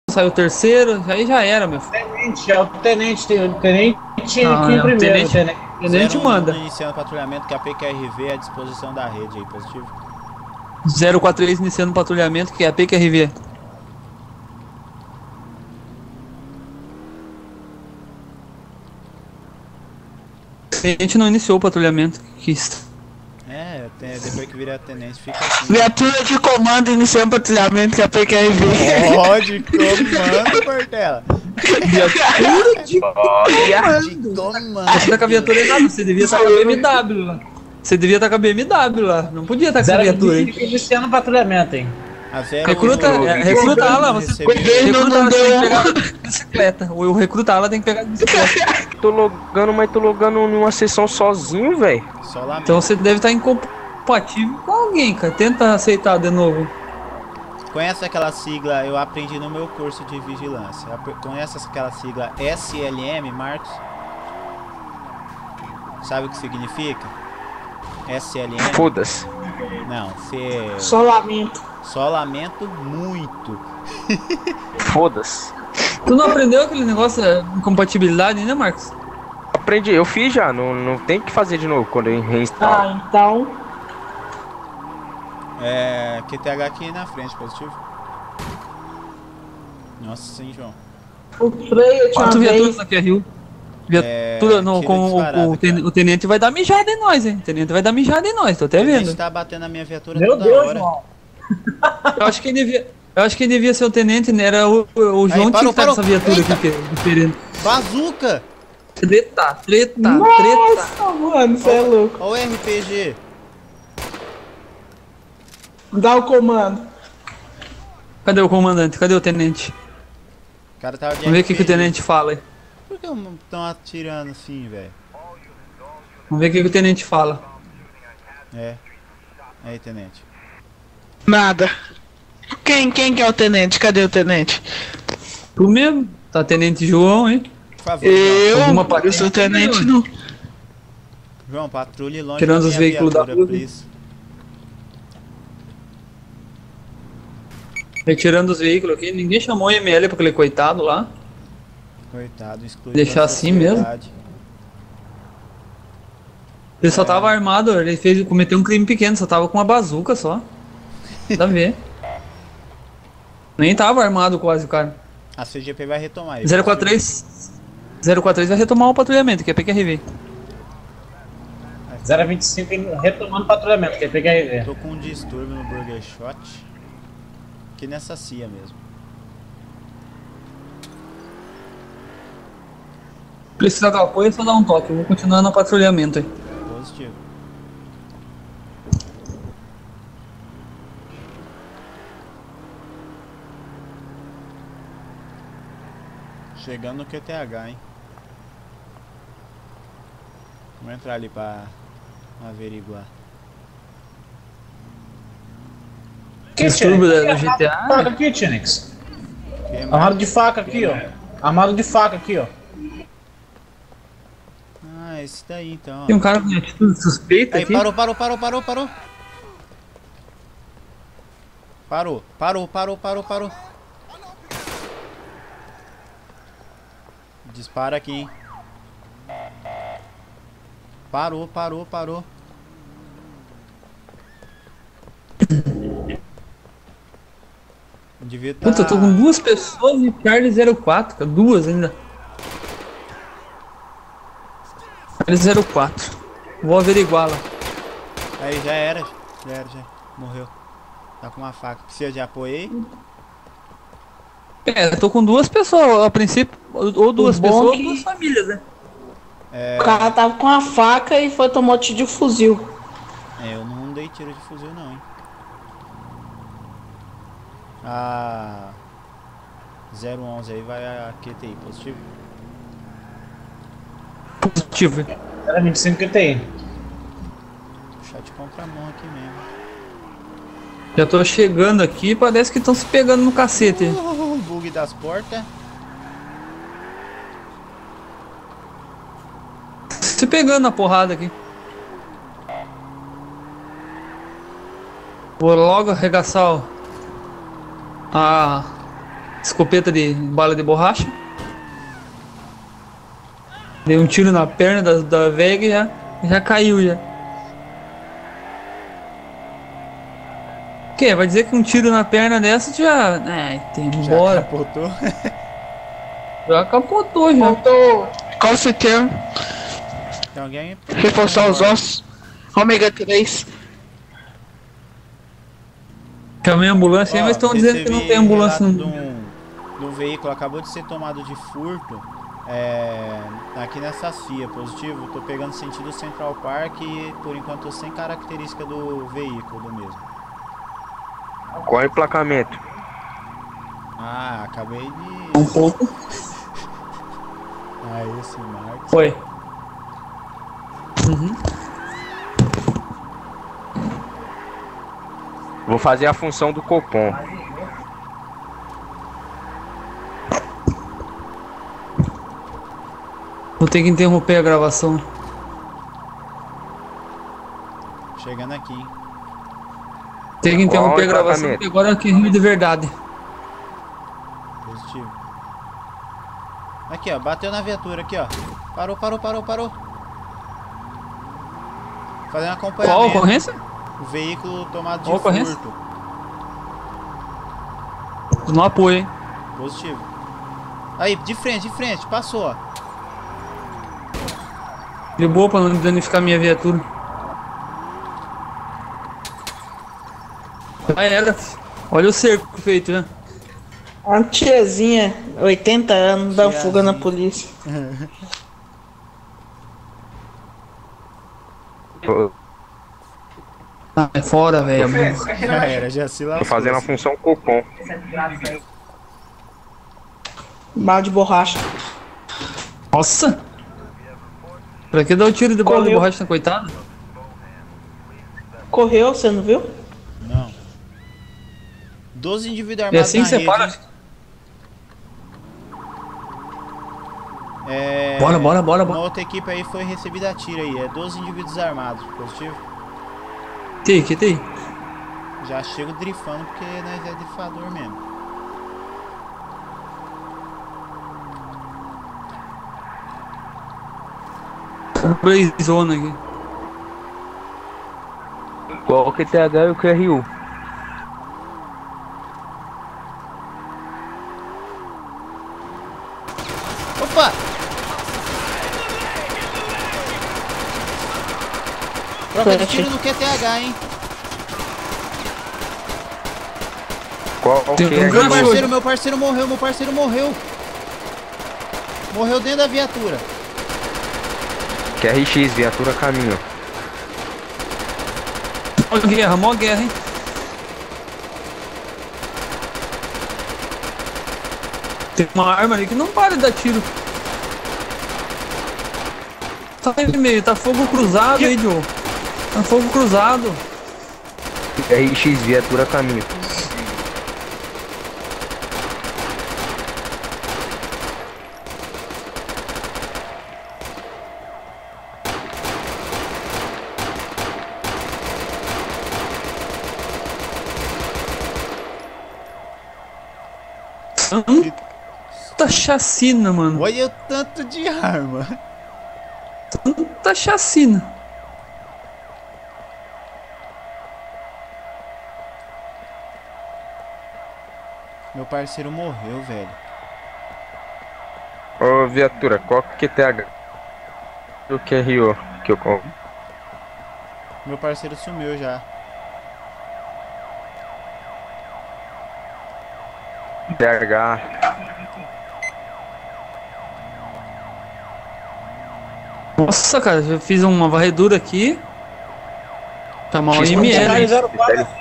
sai o terceiro, aí já era, meu filho. Tenente, é o tenente, o tenente aqui em O primeiro. tenente manda. Iniciando patrulhamento, que a PQRV é à disposição da rede aí, positivo. 043 iniciando patrulhamento, que é a PQRV. A gente não iniciou o patrulhamento. Depois que vira tenente fica assim. Viatura de comando iniciando patrulhamento, que é a PQRV. Pode, comando, Portela. Viatura de comando. Você tá com a viatura errada, você devia estar com a BMW lá. Você devia estar com a BMW lá. Não podia estar com a viatura aí. Iniciando patrulhamento, hein? Recruta ela, você recruta ela, tem que pegar a bicicleta. O recruta ela tem que pegar a bicicleta. Tô logando, mas tô logando numa sessão sozinho, velho. Então você deve estar incompatível com alguém, cara. Tenta aceitar de novo. Conhece aquela sigla, eu aprendi no meu curso de vigilância. Conhece aquela sigla SLM, Marcos? Sabe o que significa? SLM? Foda-se. Não, Só lamento. Só lamento muito. Foda-se. Tu não aprendeu aquele negócio de incompatibilidade, né, Marcos? Aprendi, eu fiz já, não tem que fazer de novo quando eu reinstalo. Então. QTH aqui na frente, positivo. Nossa, sim, João. O freio tinha 4 vez. viaturas aqui, Rio. Viatura, não, com o tenente vai dar mijada em nós, hein? O tenente vai dar mijada em nós, tô até vendo. A gente tá batendo na minha viatura Meu toda Deus, hora. João. Eu acho que quem devia ser o tenente, né? Era o João que tinha que estar nessa viatura aqui, que é diferente. Bazuca! Treta. Nossa, mano, você é louco. Olha o RPG. Dá o comando. Cadê o comandante? Cadê o tenente? O cara tava de Vamos ver o que o RPG. tenente fala aí. Por que estão atirando assim, velho? Vamos ver o que o tenente fala. Aí, tenente. Nada. Quem que é o tenente? Cadê o tenente? Tu mesmo? Tá tenente João, hein? Por favor, João. Alguma Eu patente sou tenente, aí, não. João, patrulhe longe Tirando da os minha veículos da viatura, rua. please. Retirando os veículos aqui. Ninguém chamou o ML pra aquele coitado lá. Coitado, excluído. Deixar da assim mesmo? sociedade. Ele só tava armado, ele cometeu um crime pequeno, só tava com uma bazuca só. Dá a ver. Nem tava armado quase o cara. A CGP vai retomar aí. 043 vai retomar o patrulhamento, que é PQRV. 025 retomando patrulhamento, que é PQRV. Tô com um distúrbio no Burger Shot. Aqui nessa CIA mesmo. Precisar de apoio é só dar um toque, eu vou continuar no patrulhamento aí. Positivo. Chegando no QTH, hein? Vamos entrar ali pra averiguar. Distúrbio da GTA. Faca aqui, Tinix. Que mais? Armado de faca aqui, ó. Armado de faca aqui, ó. Ah, esse daí então. Tem um cara com atitude suspeita Aí, aqui. parou. Parou. Dispara aqui, hein. Parou. Devia tá... Puta, eu tô com 2 pessoas e Charlie 04, cara. 2 ainda. Charlie 04. Vou averiguar lá. Aí, já era. Morreu. Tá com uma faca. Precisa de apoio aí? Eu tô com 2 pessoas, a princípio. Ou 2 pessoas ou que- 2 famílias, né? O cara tava com a faca e foi tomar tiro de fuzil. Eu não dei tiro de fuzil não, hein. A 011 aí vai a QTI, positivo? Positivo. 025 QTI. Puxar de contramão aqui mesmo. Já tô chegando aqui, parece que estão se pegando no cacete. Bug das portas. Se pegando na porrada aqui. Vou logo arregaçar escopeta de bala de borracha. Dei um tiro na perna da Vega e já caiu já. O quê? Vai dizer que um tiro na perna dessa já... tem embora. Já capotou? Já capotou já. Faltou. Qual você tem? Tem alguém? Reforçar os ossos. Ômega 3. Chamei a ambulância aí, mas estão dizendo que não tem ambulância. Do veículo acabou de ser tomado de furto. Aqui nessa CIA, positivo. Tô pegando sentido Central Park e por enquanto tô sem característica do veículo do mesmo. Qual é o emplacamento? Ah, acabei de... Um pouco. esse Marcos. Foi. Uhum. Vou fazer a função do Copom. Vou ter que interromper a gravação. Chegando aqui, hein? Tem que interromper a Qual o gravação, tratamento? porque agora é que rio de verdade. Positivo. Aqui, ó. Bateu na viatura aqui, ó. Parou. Fazendo acompanhamento. Qual a ocorrência? O veículo tomado de Qual ocorrência? furto. No apoio, hein? Positivo. Aí, de frente. Passou, ó. De boa pra não danificar minha viatura. Já era. Olha o cerco feito, né? Uma tiazinha, 80 anos, dá fuga na polícia. É fora, velho. Já era, já se lascou. Tô fazendo a função Copom. Bala de borracha. Nossa! Pra que dar o tiro de bola de Correu. borracha na coitada? Correu, você não viu? Não. 12 indivíduos E armados assim na você rede. para. Bora. Uma outra equipe aí foi recebida a tiro aí. 12 indivíduos armados. Positivo? Que tem? Já chego drifando porque nós é drifador mesmo. Blazona aqui. Qual o QTH e o QRU? Opa! Troca de tiro no QTH, hein? Qual o Tem um QRU? gancho. Meu parceiro morreu. Morreu dentro da viatura. QRX, viatura caminho. Mó guerra, hein? Tem uma arma ali que não para de dar tiro. Tá aí meio, tá fogo cruzado aí, Joe. Tá fogo cruzado. QRX, viatura caminho. Tanta chacina, mano. Olha o tanto de arma. Tanta chacina. Meu parceiro morreu, velho. Ô, viatura, qual o QTH? O QRU que eu compro? Meu parceiro sumiu já. TH. Nossa, cara, eu fiz uma varredura aqui. Chamar o X IML. Charlie hein? 04.